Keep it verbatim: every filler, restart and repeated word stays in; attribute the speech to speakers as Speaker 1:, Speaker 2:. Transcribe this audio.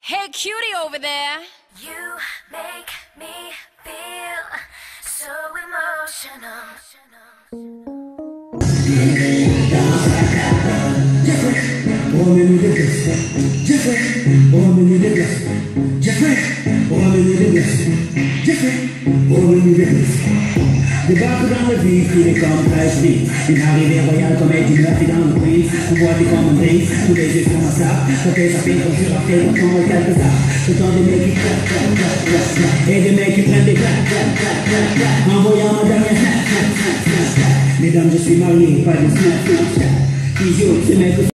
Speaker 1: Hey, cutie over there.
Speaker 2: You make me feel so emotional.
Speaker 3: Débarque dans le vif, il est comme fraîche vie. Une arrivée royale comme Eddie Murphy dans le quiz. On voit des commandes, tous les yeux sur ma sape. Quand elle s'appelle quand je rappelle, quand on quelques arts. Ce temps des mecs qui claquent, claquent, claquent, claquent. Et des mecs qui prennent des claques, claques, claques, claques, claques. En voyant ma dernière claque, claque, claque, claque. Mesdames, je suis marié, pas de snap, snap, snap. Qui joue, ces mecs